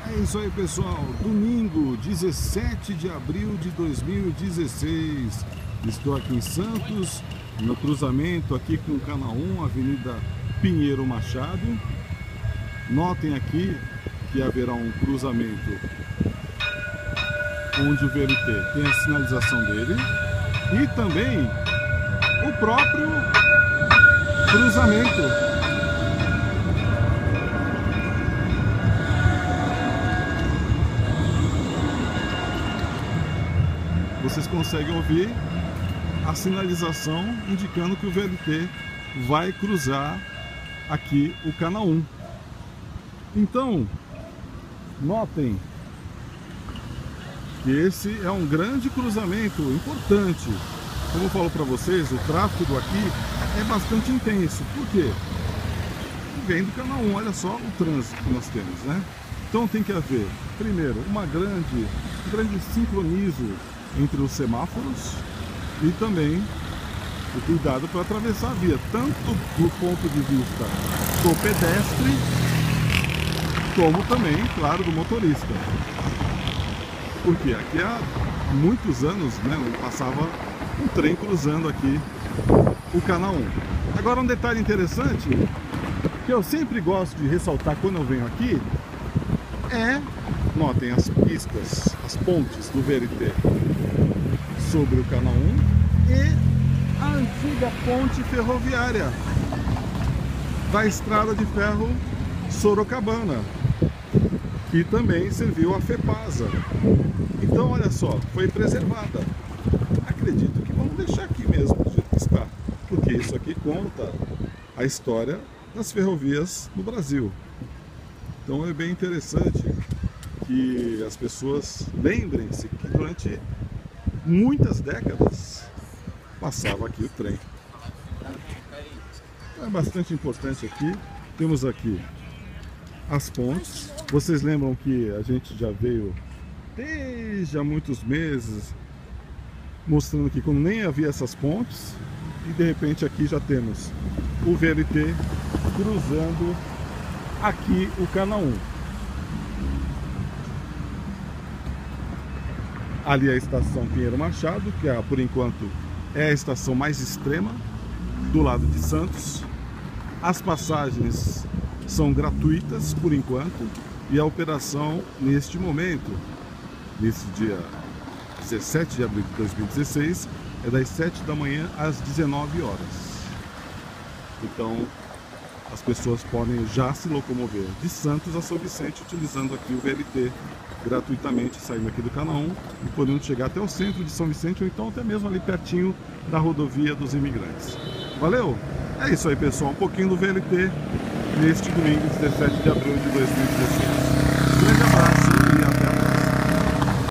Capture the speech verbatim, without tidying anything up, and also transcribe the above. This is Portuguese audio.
É isso aí, pessoal. Domingo, dezessete de abril de dois mil e dezesseis. Estou aqui em Santos, no cruzamento aqui com o Canal um, Avenida Pinheiro Machado. Notem aqui que haverá um cruzamento onde o V L T tem a sinalização dele e também o próprio cruzamento. Vocês conseguem ouvir a sinalização indicando que o V L T vai cruzar aqui o Canal um. Então, notem que esse é um grande cruzamento importante. Como eu falo para vocês, o tráfego aqui é bastante intenso. Por quê? Vem do Canal um, olha só o trânsito que nós temos, né? Então tem que haver, primeiro, uma grande, um grande sincronismo entre os semáforos e também o cuidado para atravessar a via, tanto do ponto de vista do pedestre, como também, claro, do motorista. Porque aqui há muitos anos, né, passava um trem cruzando aqui o Canal um. Agora um detalhe interessante, que eu sempre gosto de ressaltar quando eu venho aqui, é, notem as pistas, as pontes do V L T sobre o Canal um e a antiga ponte ferroviária da estrada de ferro Sorocabana, que também serviu a FEPASA. Então, olha só, foi preservada. Acredito que vamos deixar aqui mesmo do jeito que está, porque isso aqui conta a história das ferrovias no Brasil. Então é bem interessante que as pessoas lembrem-se que durante muitas décadas passava aqui o trem. Então é bastante importante aqui. Temos aqui as pontes. Vocês lembram que a gente já veio desde há muitos meses mostrando que quando nem havia essas pontes, e de repente aqui já temos o V L T cruzando aqui o Canal um. Ali é a estação Pinheiro Machado, que é, por enquanto é a estação mais extrema do lado de Santos. As passagens são gratuitas por enquanto e a operação neste momento, nesse dia dezessete de abril de dois mil e dezesseis, é das sete da manhã às dezenove horas. Então as pessoas podem já se locomover de Santos a São Vicente utilizando aqui o V L T gratuitamente, saindo aqui do Canal um e podendo chegar até o centro de São Vicente ou então até mesmo ali pertinho da rodovia dos imigrantes. Valeu? É isso aí, pessoal, um pouquinho do V L T neste domingo, dezessete de abril de dois mil e dezesseis.